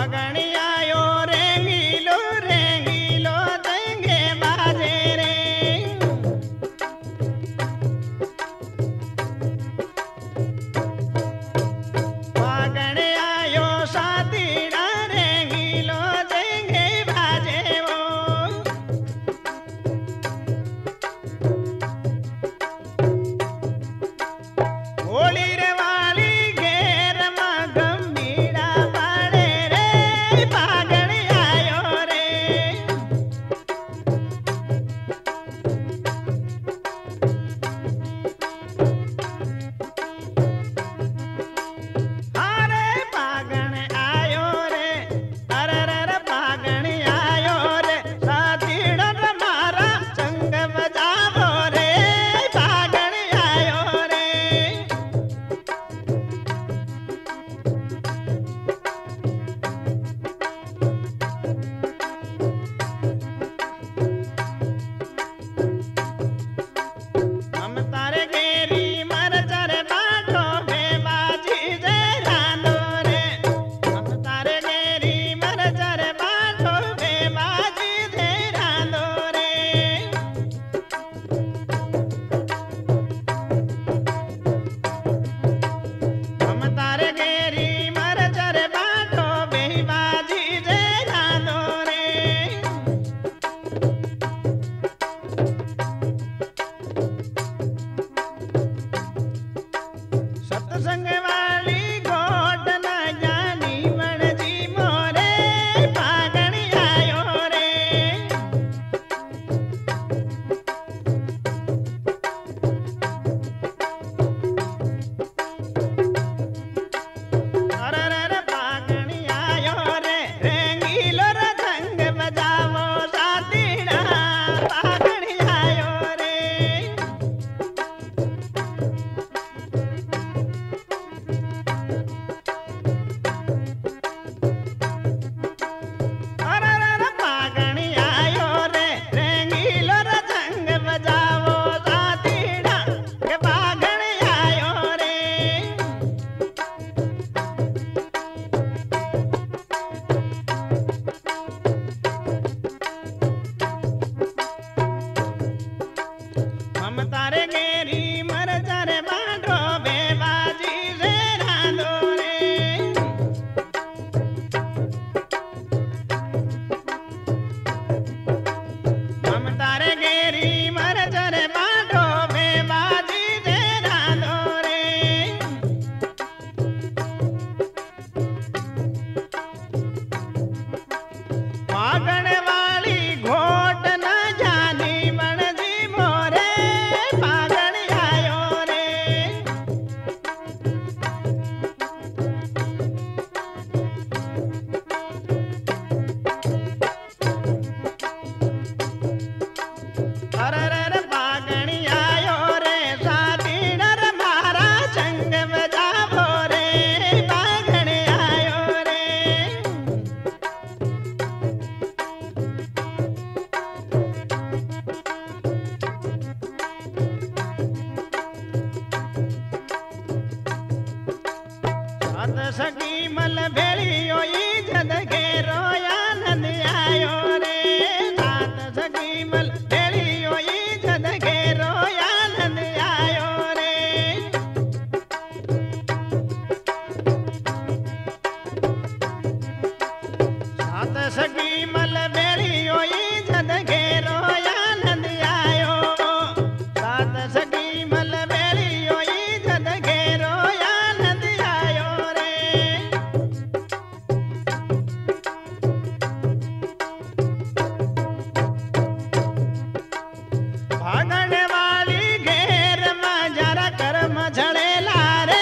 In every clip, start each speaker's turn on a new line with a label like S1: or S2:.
S1: सगी मल भेड़ियो जद घेरो आनंद आयो रे सात सगी मल भेड़ियो जद घेरो आनंद आयो रे सात सगी मल भेड़ियो जद घेरो आनंद आयो सात सगी मल भेड़ियो जद घेरो आनंद आयो रे भागण वाली घेर में जरा कर्म झड़ेला रे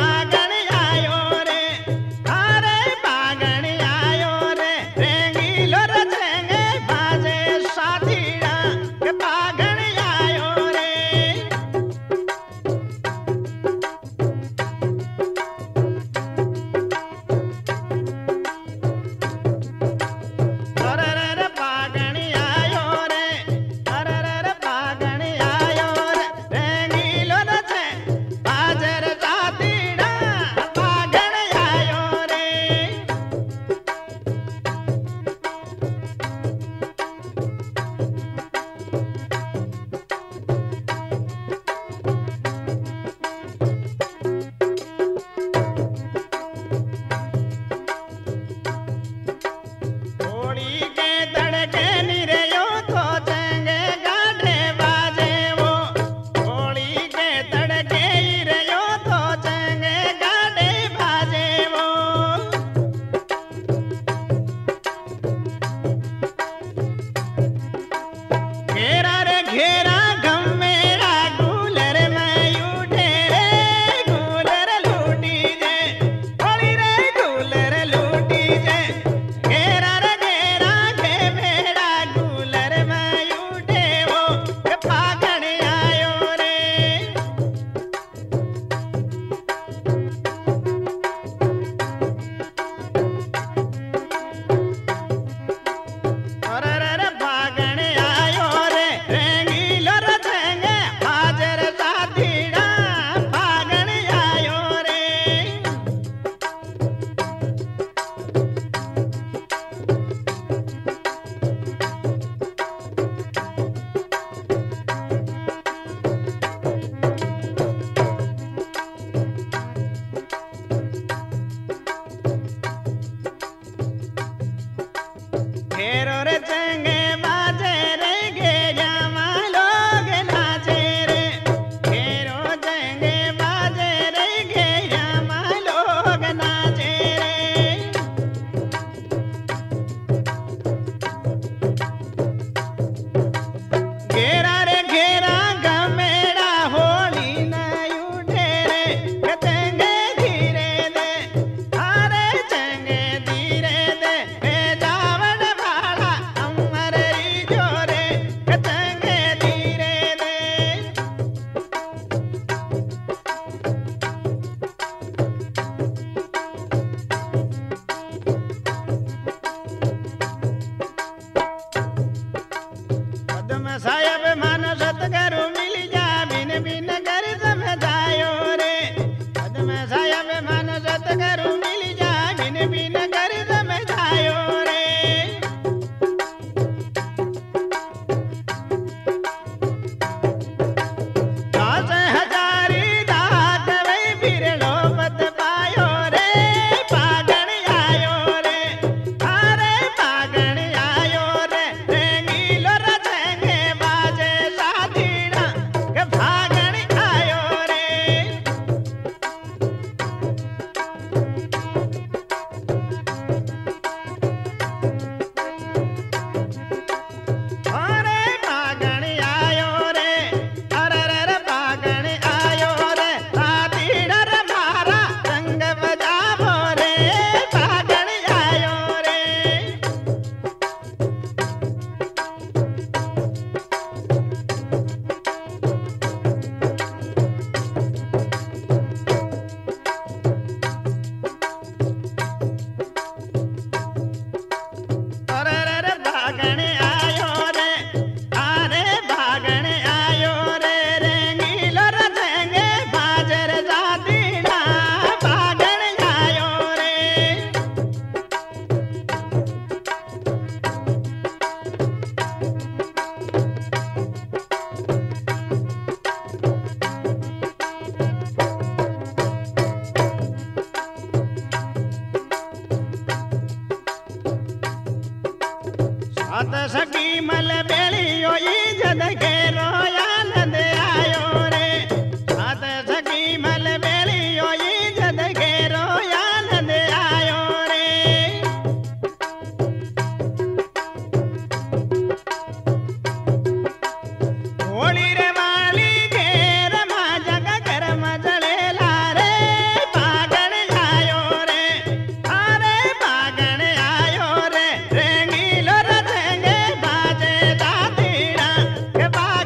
S1: भागण आयो रे अरे भागण आयो रे रेंगी घेरो रे चंगे बाजे रे घेरा लोग नाचे रे घेरो चंगे बाजे रे घेरा लोग नाचे रे घेरा रे घेरा गमेड़ा होली नहीं उठे रे चंगे धीरे दे अरे चंगे धीरे दे जावड़ भाड़ा अमर जोरे चंगे धीरे दे पद्म साहेब मान सतगुरु मिल जा बिन बिन कर समझायो रे पद्म साहेब मान सतगुरु मिल जा बिन बिन कर समझायो रे दास हजारी दात वे बिरलो मत पायो रे पागण आयो रे अरे पागण आयो रे रेंगीलो रचेंगे बाजे साधीना के भागण आयो रे अरे पागण आयो रे अरे रे पागण आयो रे साधीना रे मारा रंग बजावो रे पागण आयो रे अरे रे भागण आयो रे अरे भागण आयो रे रेंगीलो रचेंगे बाजर जातीना भागण आयो रे सात सखी मल बेलियो जद घेरो आनंद आयो रे सात सखी मल बेलियो जद घेरो आनंद आयो रे होली रे माली घेर मा जग कर मजलेला रे पागण आयो रे अरे पागण आयो रे रेंगीलो रचेंगे बाजे दातीना के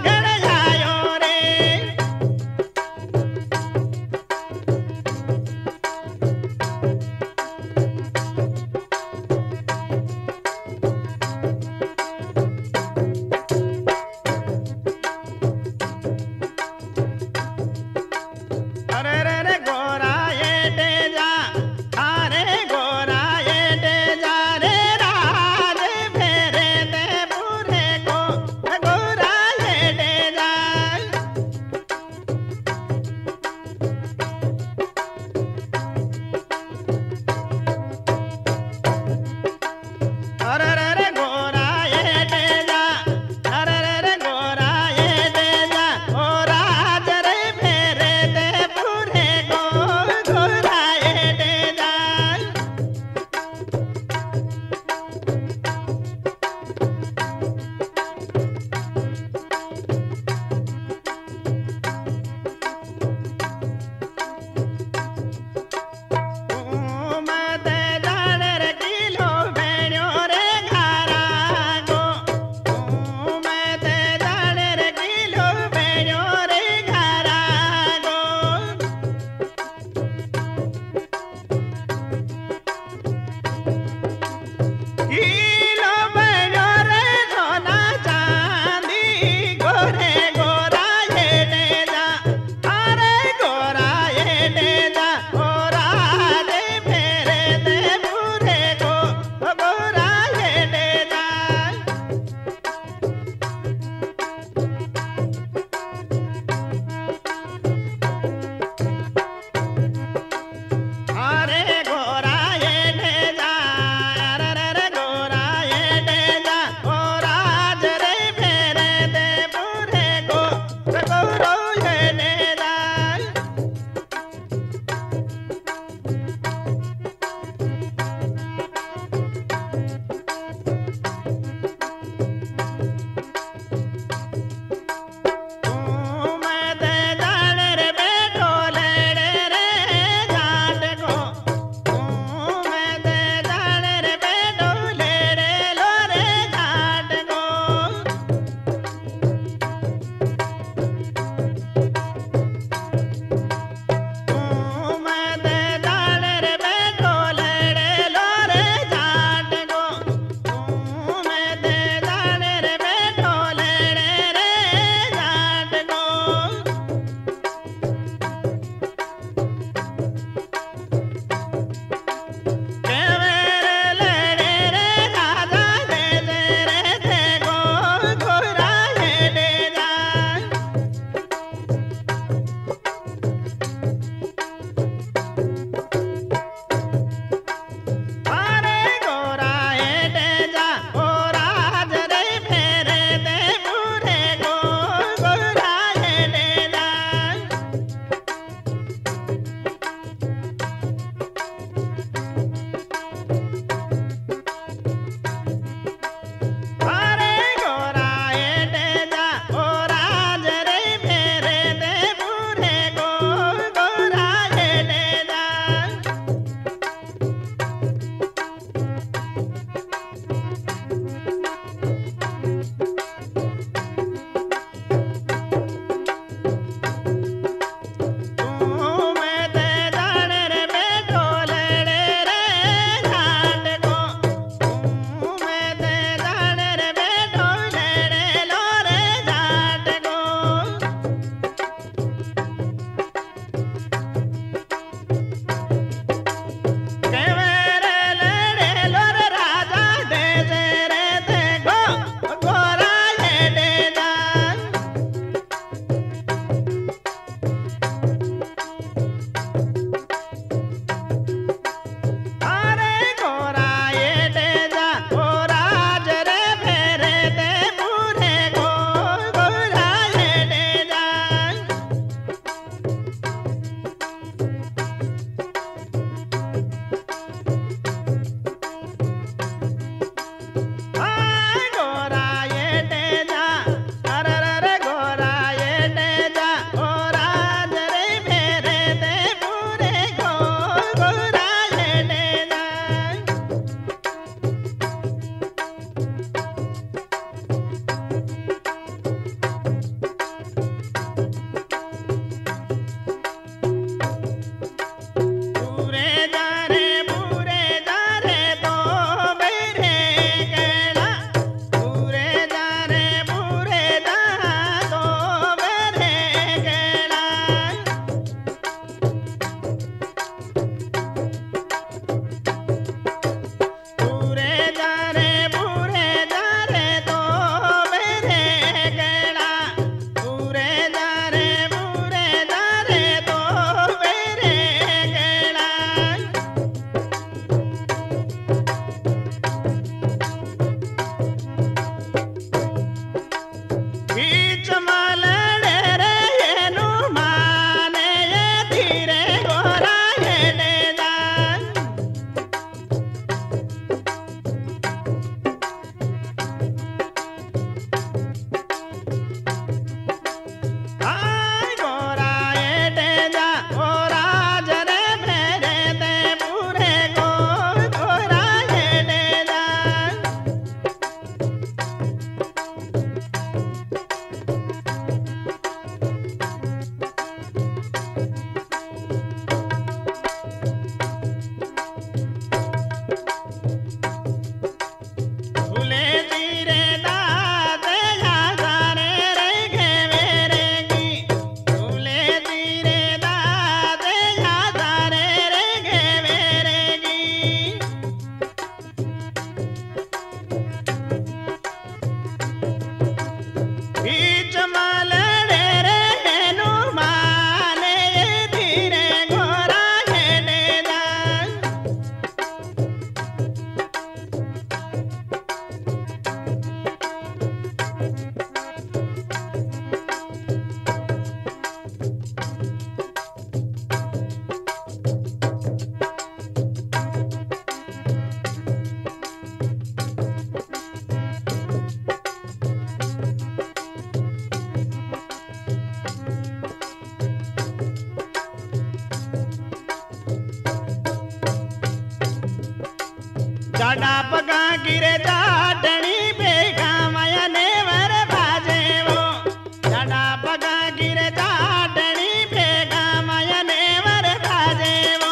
S1: जाडा पगा गिरे जाडणी बेगा माया ने वर बाजे वो जाडा पगा गिरे जाडणी बेगा माया ने वर बाजे वो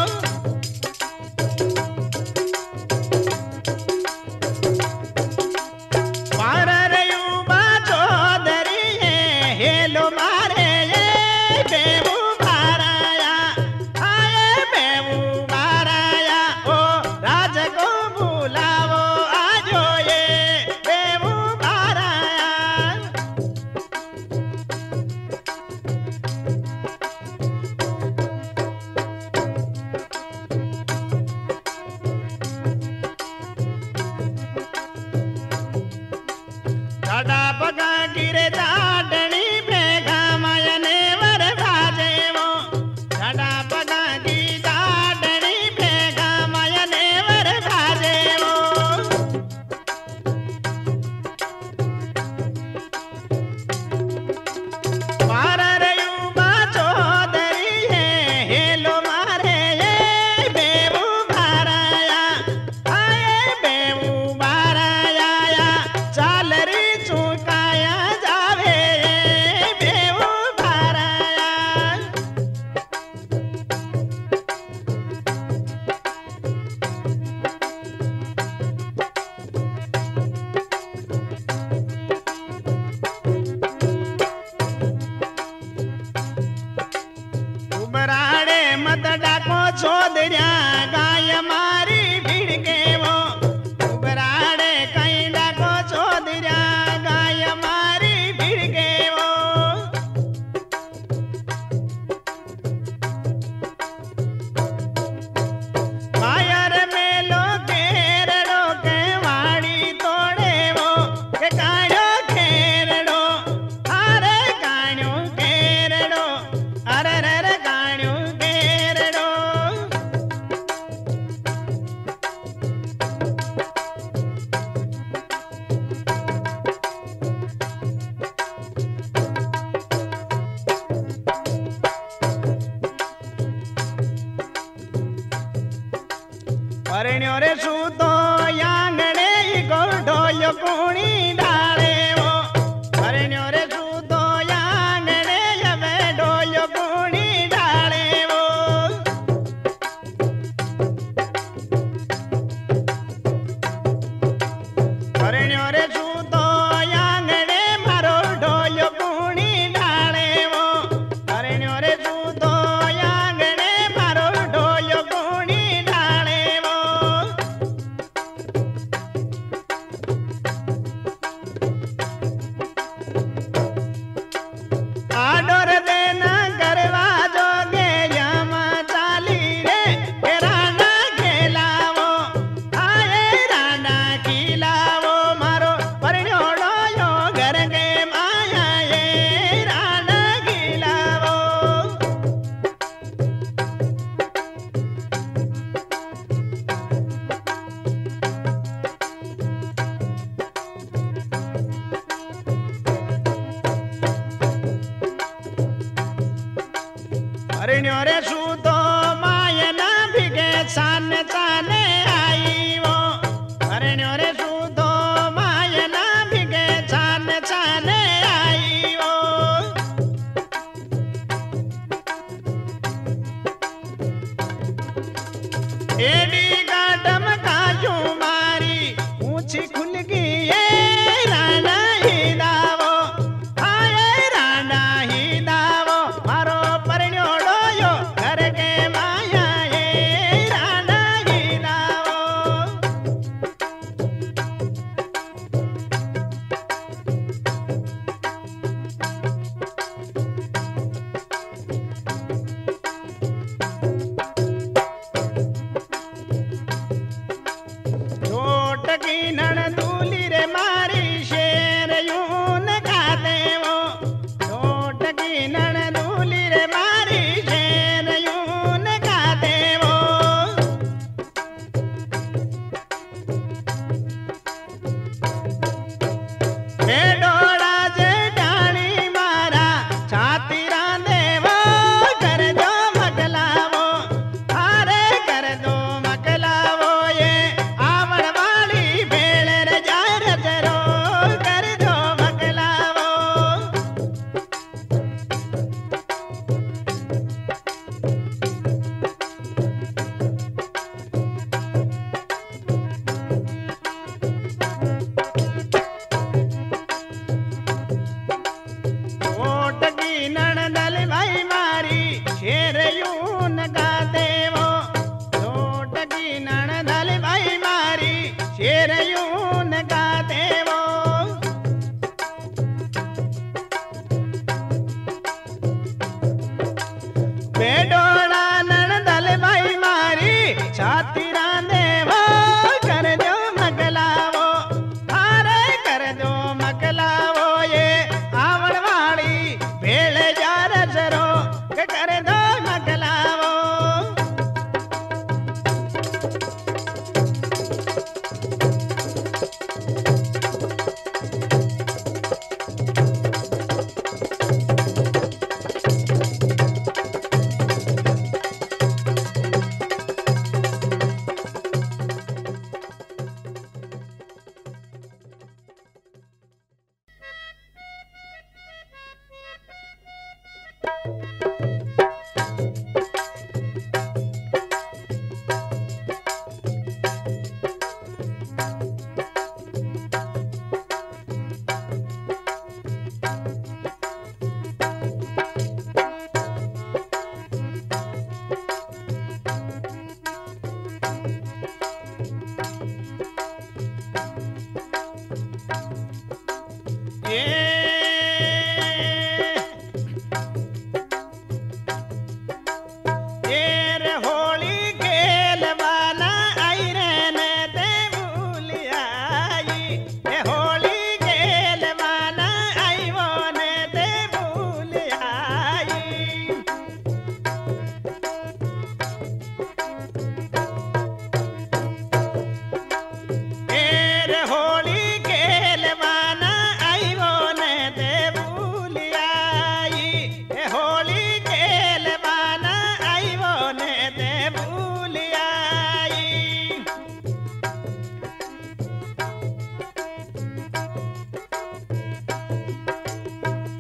S1: पारर युवा चौधरी हेलो मारे ये बेबू बाराया आए बेबू बाराया ओ राज को बुलावो आजो ये बेबू बाराया जाडा पगा गिरे जाडणी बेगा माया ने वर बाजे वो जाडा पगा गी जाडणी बेगा माया ने वर बाजे वो पारर युवा चौधरी हेलो मारे ये बेबू बाराया आए बेबू बाराया चाल री चुकाया जावे ये बेबू बाराया उबराड़े मत डाको छोदरिया गाय मारी भीड़ के वो उबराड़े कहीं डाको छोदरिया गाय मारी भीड़ के वो मायर मेलो केरड़ो के वाड़ी तोड़े वो के काढ़ो केरड़ो अरे काढ़ो केरड़ो अरे रे काढ़ो केरड़ो परण्यो रे सूतो यांगणे गोडो यो कुणी डाले वो परण्यो रे सूतो यांगणे यवे डोयो कुणी डाले वो परण्यो रे सूतो यांगणे मारो डोयो कुणी डाले वो परण्यो रे सूतो यांगणे मारो डोयो कुणी डाले वो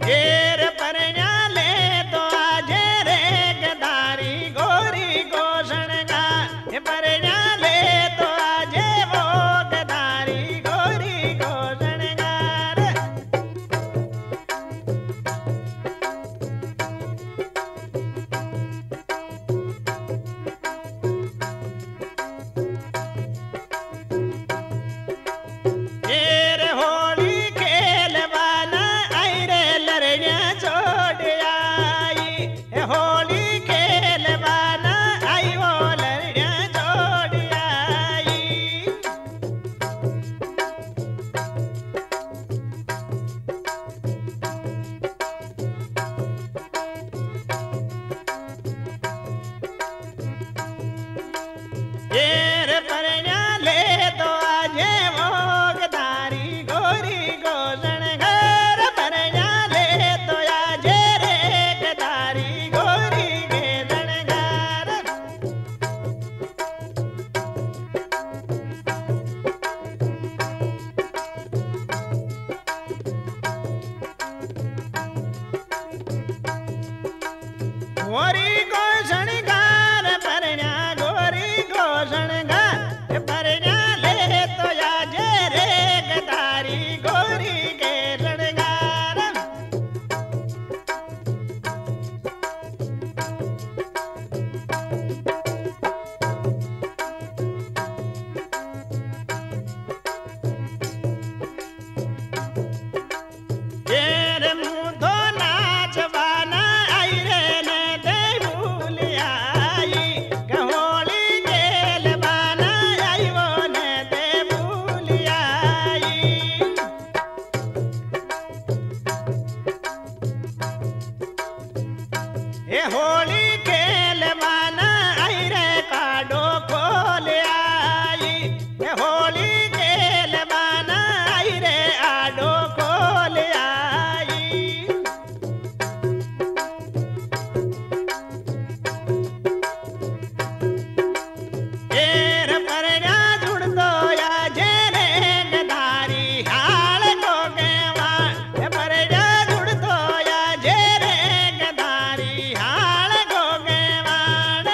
S1: घेर परण्या ले तो आजे रे गदारी गोरी गोषण गा परण्या ले तो आजे वो गदारी गोरी गोषण गार घेर होली खेलवाना आई रे लड़निया छोड़ आई होली खेलवाना आई वो लड़निया छोड़ आई घेर परण्या ले तो आजे वो गदारी गोरी गोषण घर परण्या ले तो आजे रे गदारी गोरी गेदण घर गोरी गोषण गार परण्या गोरी गोषण गार परण्या ले तो आजे रे गदारी गोरी गेदण गार घेर मुधो नाचवाना आई रे ने दे भूल आई कहोली खेलवाना आई वो ने दे भूल आई ए होली खेलवाना आई रे काडो खोल आई ए होली खेलवाना आई रे आडो खोल आई घेर परण्या जुड़ दो या जेरे गदारी हाल को गेवा परण्या जुड़ दो या जेरे गदारी हाल को गेवाड़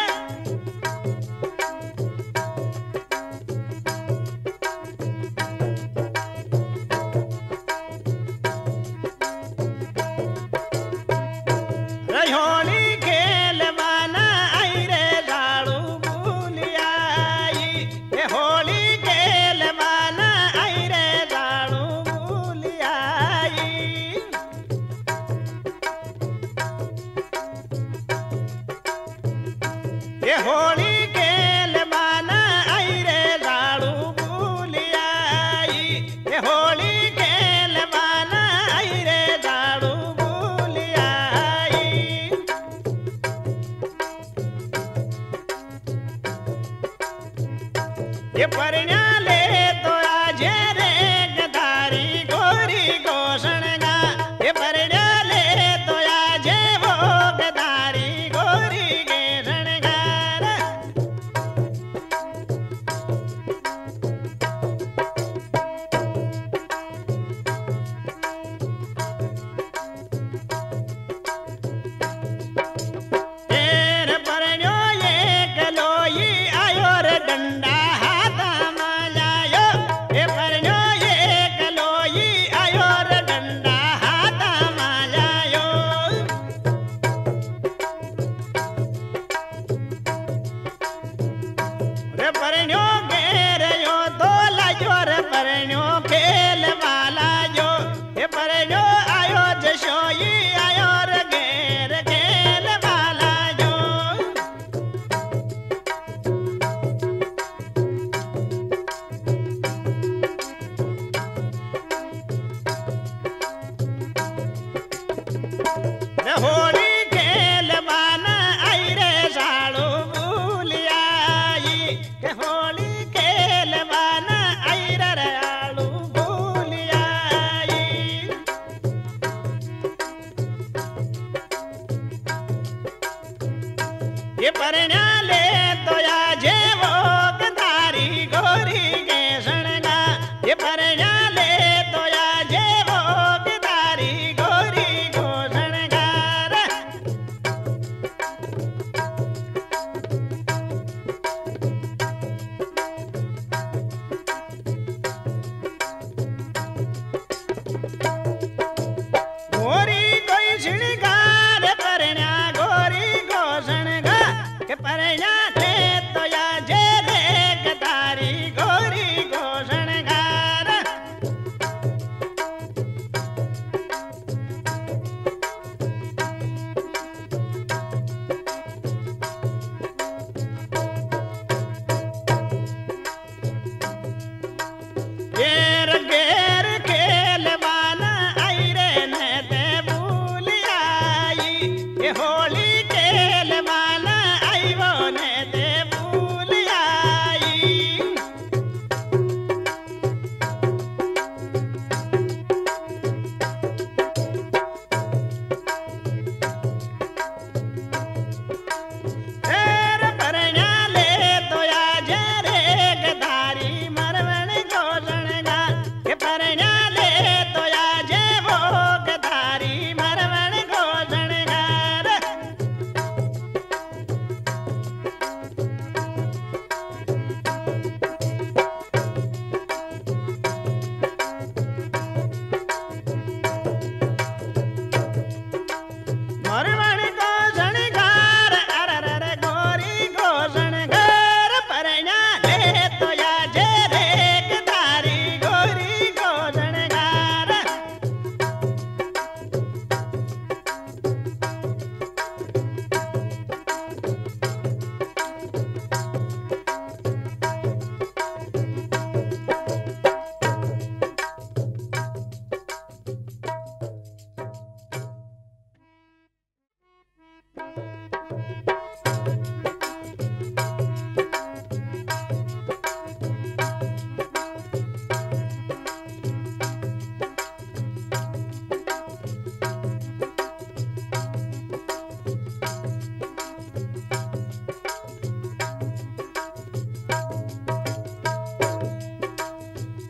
S1: रहोली खेलवाना आई रे लाड़ू भूल आई ए होली खेलवाना आई रे लाड़ू भूल आई ए होली खेलवाना आई रे लाड़ू भूल आई ए होली खेलवाना आई रे लाड़ू भूल आई ये परण्या ले तो आजे रे गदारी गोरी गोषण गा ये परण्या ले तो आजे वो गदारी गोरी गेषण गार घेर परण्यो ये गलोई आयो रे डंडा हाथा मालायो ए परण्यो ये गलोई आयो रे डंडा हाथा मालायो रे परण्यो घेर यो तो लायो रे परण्यो खेल वाला जो ए परण्यो आयो जशोई आयो रे घेर खेल वाला जो होली खेलवाना आई रे साड़ू भूल आई के होली खेलवाना आई रे आड़ू भूल आई ये परण्या ले तो आजे वो गदारी गोरी गेषण गा ये परण्या ले तो आजे वो गदारी गोरी गो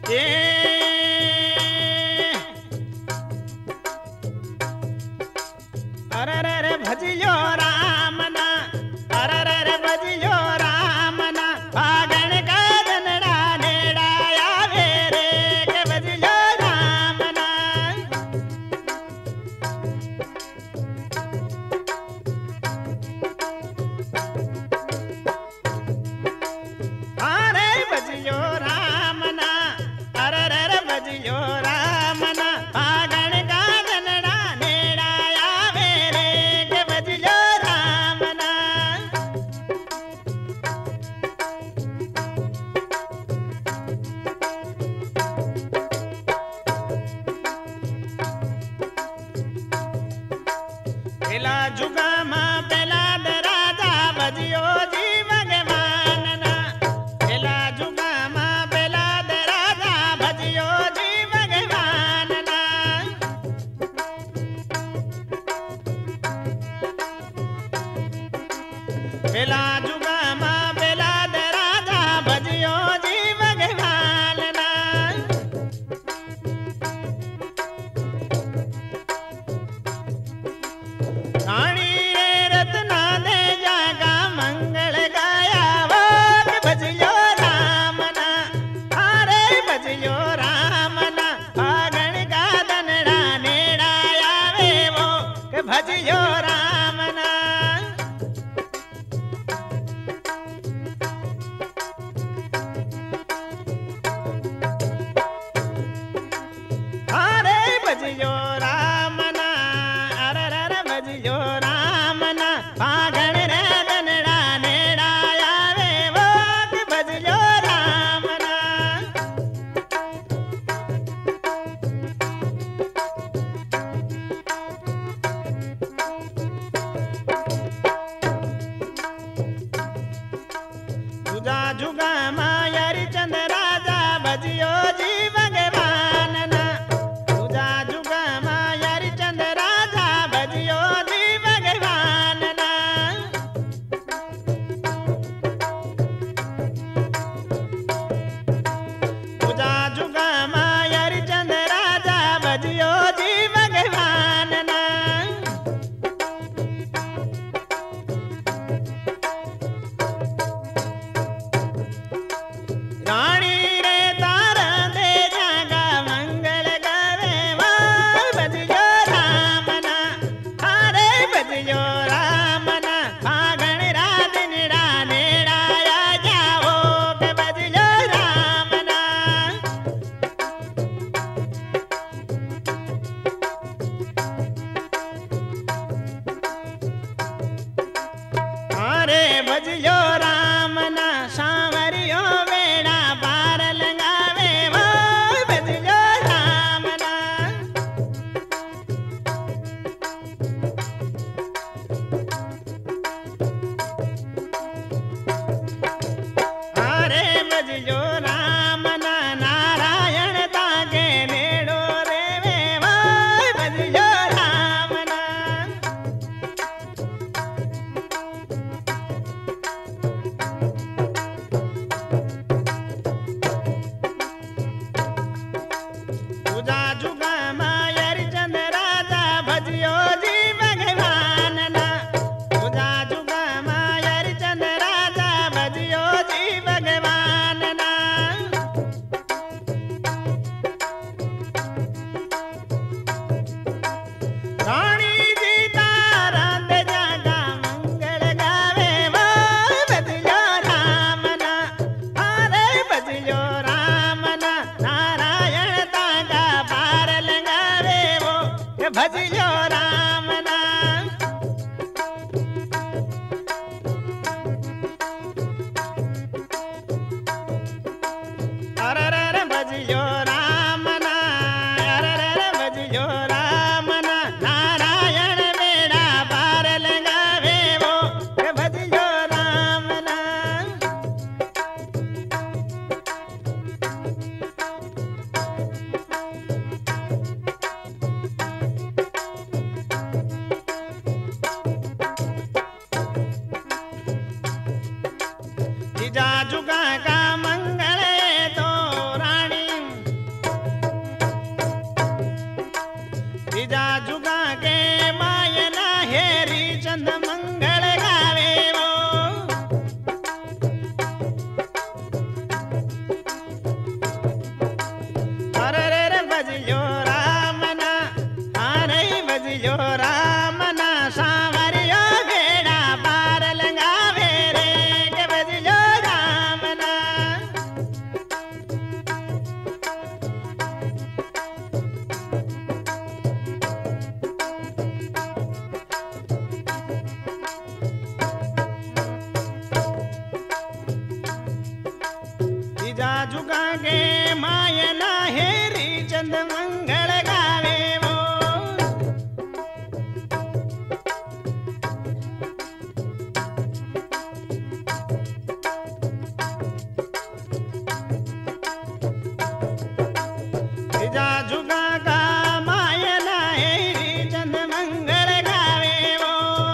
S1: ए अरे रे रे भजियो राम ना अरे रे रे भजियो राम ना फागण का दनड़ा नेड़ा आवे रे के भजियो राम ना अरे भजियो राम ना अरे रे रे भजियो राम ना फागण का दनड़ा नेड़ा आवे रे के भजियो राम ना पेला जुगा मां पेला दराजा भजियो जी भगवान ना पेला जुगा मां पेला दराजा भजियो जी भगवान ना पेला जुगा मां पेला दराजा भजियो जी भगवान ना रानी रे रत्ना दे जागा मंगल गाया वो के भजियो राम ना अरे भजियो राम ना फागण का दनड़ा नेड़ा आवे वो के भजियो राम ना अरे भजियो राम ना अरे रे रे भजियो राम ना फागण रे दनड़ा नेड़ा आवे वो के भजियो राम ना जुगा जुगा मायारी चंद राजा भजियो जी भगवान ना जुगा जुगा मायारी चंद राजा भजियो जी भगवान ना जुगा जुगा मायारी चंद राजा भजियो जी भगवान ना रानी रे तारा दे जागा मंगल गावे वो भजियो राम ना अरे भजियो राम ना फागण रा दिनड़ा नेड़ा आ जाओ के भजियो राम ना अरे भजियो राम ना सांवरियो वेड़ा पार लगावे वो भजियो राम ना अरे भजियो राम ना नारायण ताके नेड़ो रेवे वो भजियो राम ना जुगा जुगा मायारी चंद राजा भजियो जी भगवान ना जुगा जुगा मायारी चंद राजा भजियो जी भगवान ना रानी जी तारा दे जागा मंगल गावे वो भजियो राम ना अरे भजियो राम ना नारायण तागा पार लगावे वो के भजियो राम ना अरे रे रे भजियो राम ना अरे रे रे भजियो राम ना नारायण बेड़ा पार लगावे वो के भजियो राम ना चंद मंगल गावे वो त्रिजा जुगा का मायना है चंद मंगल गावे वो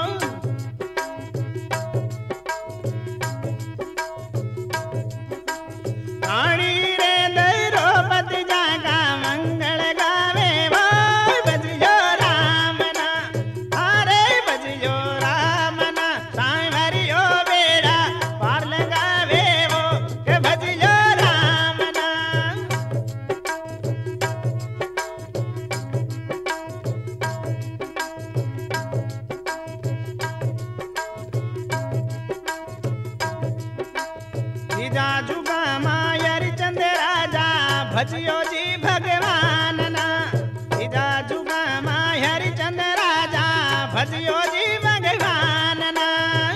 S1: रानी रे द्रौपदी जागा मंगल गावे वो बजियो रामना अरे बजियो रामना साईं हरियो बेड़ा पार लगावे वो के बजियो रामना तीजा जुगा मायर चंद राजा भजियो जी भगवान ना तीजा जुगा मायर चंद राजा भजियो जी भगवान ना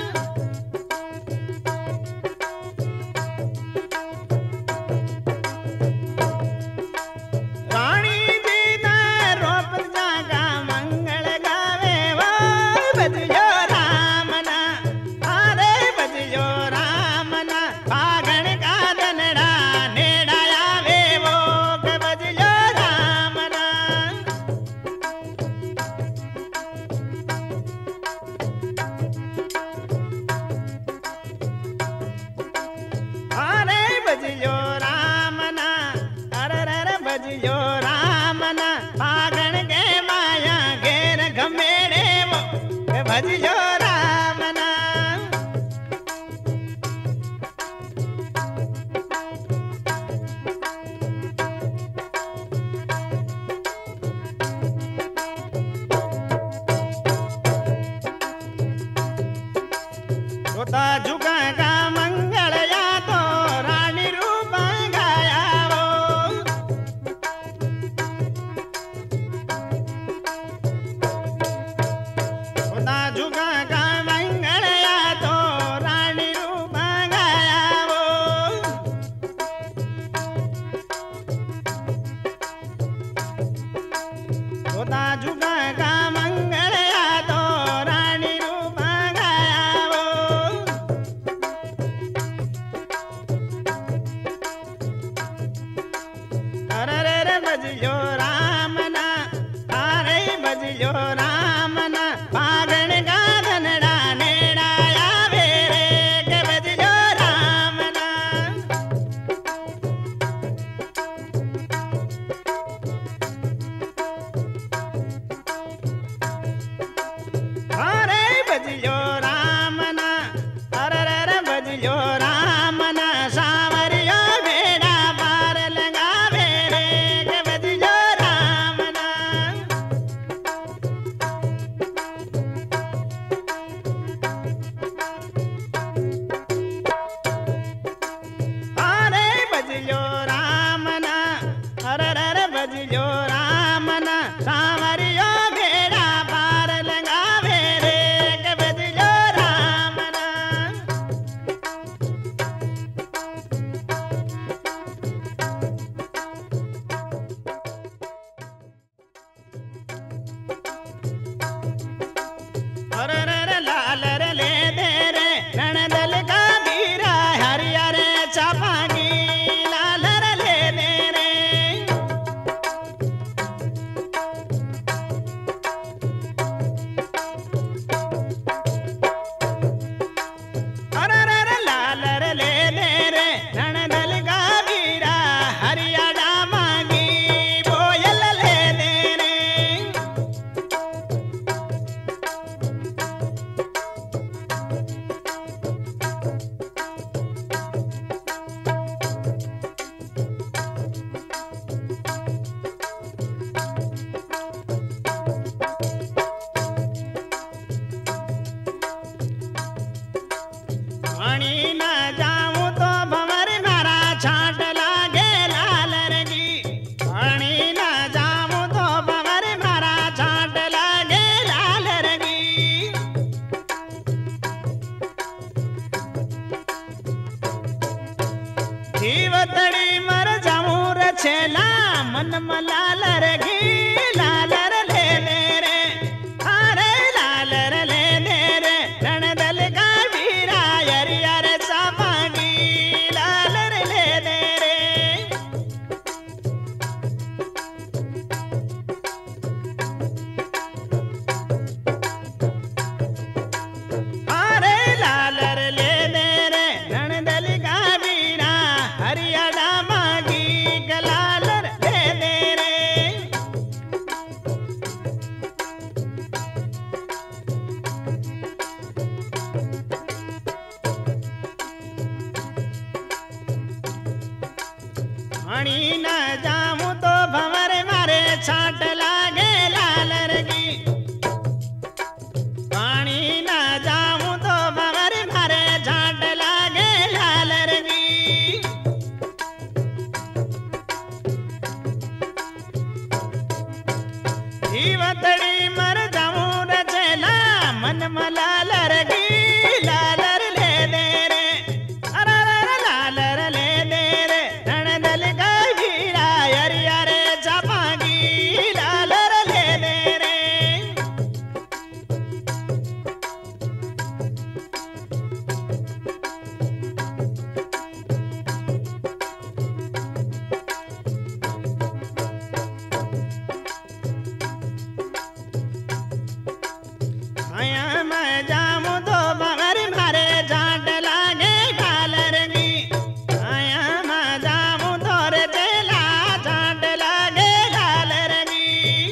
S1: रानी जी द्रौपदी जागा मंगल गावे वो भजियो रामना अरे भजियो रामना फागण का दनड़ा नेड़ा आवे वो के भजियो रामना अरे भजियो रामना अरे रे भजियो रामना फागण के माया घेर घमेड़े वो के भजियो रामना तोता जुगा का मंगल या तो रानी रूप गाया वो तोता जुगा का मंगल या तो रानी रूप गाया वो तोता जुगा का मंगल या तो रानी रूप गाया वो अरे रे बजियो रामना अरे बजियो रामना फागण का धनड़ा नेड़ा आवे रे के बजियो रामना अरे बजियो रामना अरे रे बजियो रामना सावरियो बेड़ा पार लगावे रे के बजियो रामना छेला मन मलालर घी लालर ले दे रे अरे लालर ले दे रे रणदल का वीरा हरियर सामागी लालर ले दे रे अरे लालर ले दे रे रणदल का वीरा हरियर मागी लालर ले दे रे पानी न जाऊं तो भंवर मारे छाट लागे लालर की पानी न जाऊं तो भंवर मारे छाट लागे लालर की जीवतड़ी मर जाऊं रचेला मन मलालर की लालर ले दे रे अरे लालर ले दे रे रणदल का वीरा हरियर छापागी लालर ले दे रे आया मैं जाऊं तो बगर मारे झाट लागे लालर की आया मैं जाऊं तो रे चेला झाट लागे लालर की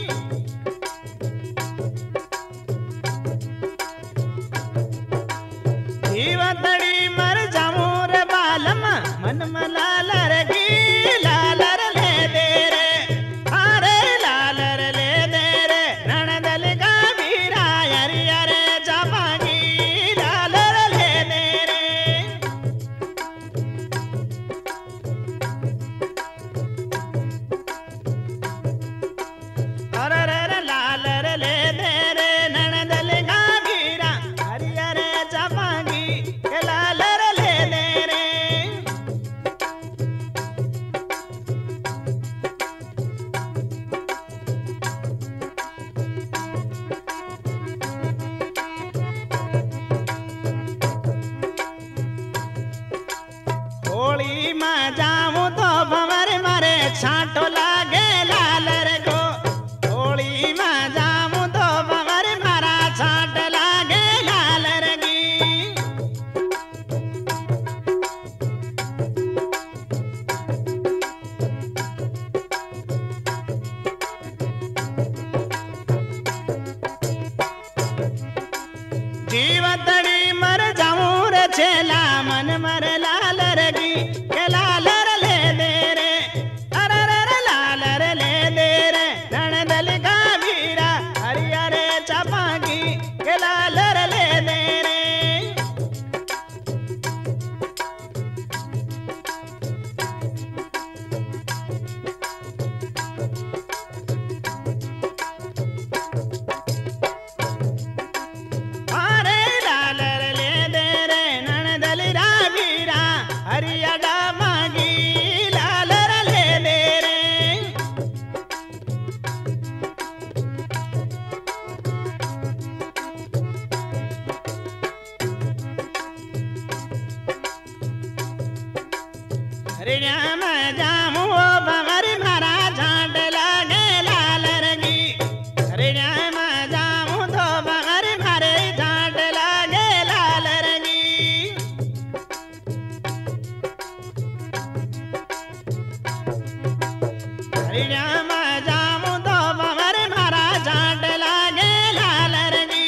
S1: जीवतड़ी मर जाऊं रे बालम मन मलालर की लालर ले दे रे अरे लालर ले दे रे रणदल का वीरा हरियर छापागी लालर ले दे रे अरे लालर ले दे रे रणदल का वीरा हरियर छापागी लालर ले दे रे होली में जाऊं तो भंवर मारे छाटो लागे लालर को होली में जाऊं तो भंवर मारा छाट लागे लालर की जीवतड़ी मर जाऊं रे छेला मन मर लालर की के लालर ले दे रे अरे लालर ले दे रे रणदल का वीरा हरियर छापागी के लालर ले दे रे अरे लालर ले दे रे रणदल का वीरा हरियर मागी लालर ले दे रे हरियाम जाऊं भंवर मारा झाट लागे लालर की हरियाम जाऊं तो भंवर मारे झाट लागे लालर की हरियाम जाऊं तो भंवर मारा झाट लागे लालर की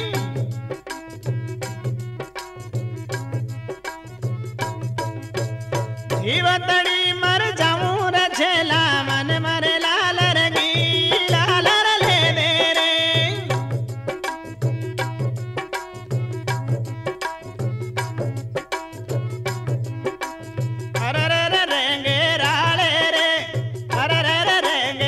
S1: जीवतड़ी मर जाऊं रे छेला मन मर लालर की लालर ले दे रे अरे रेंगे राले रे अरे रेंगे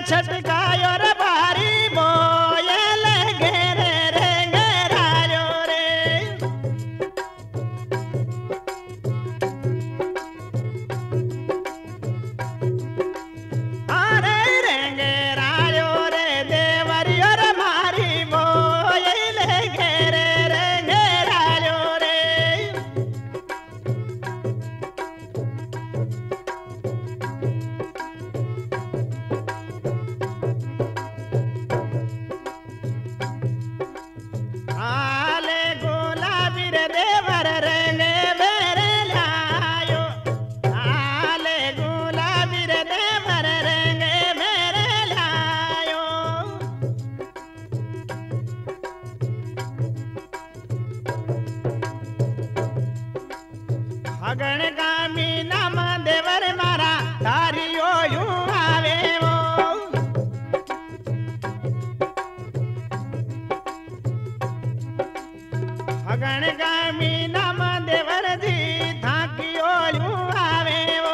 S1: छटकायो रे बारी बोयल घेरे रे घेरायो रे अरे रे घेरायो रे देवरियो रे मारी बोयल घेरे रे घेरायो रे आले गुलाबी रे देवर रंगे मेरे लायो आले गुलाबी रे देवर रंगे मेरे लायो अगण गामी नाम देवर मारा तारियो यूं आवे वो अगण गामी नाम देवर जी थाकियो यूं आवे वो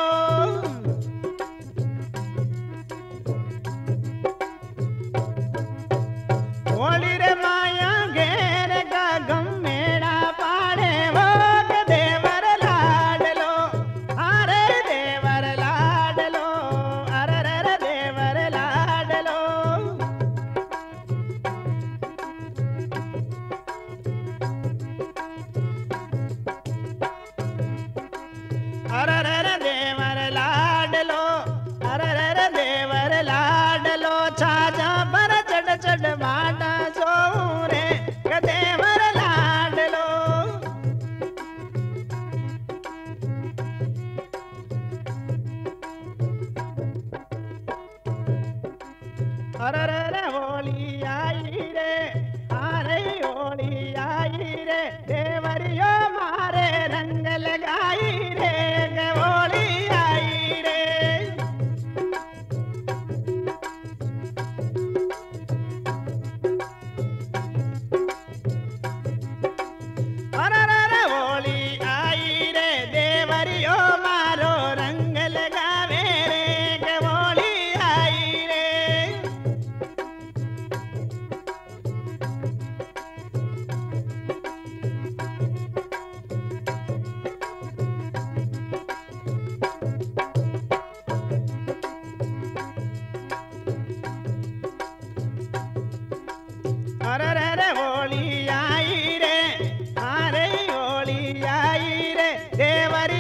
S1: होली रे माया घेर का गमेड़ा पाड़े वो के देवर लाडलो अरे देवर लाडलो अरे रे देवर लाडलो अरे रे देवर लाडलो अरे रे देवर लाडलो छाजा पर चढ़ चढ़ बाटा सोरे के देवर लाडलो अरे रे होली आई रे अरे होली आई रे देवरियो मारे रंग लगाई रे के होली आई रे अरे रे होली आई रे देवरियो मारो रंग लगावे रे के होली आई रे अरे रे होली आई रे अरे होली आई रे देवरी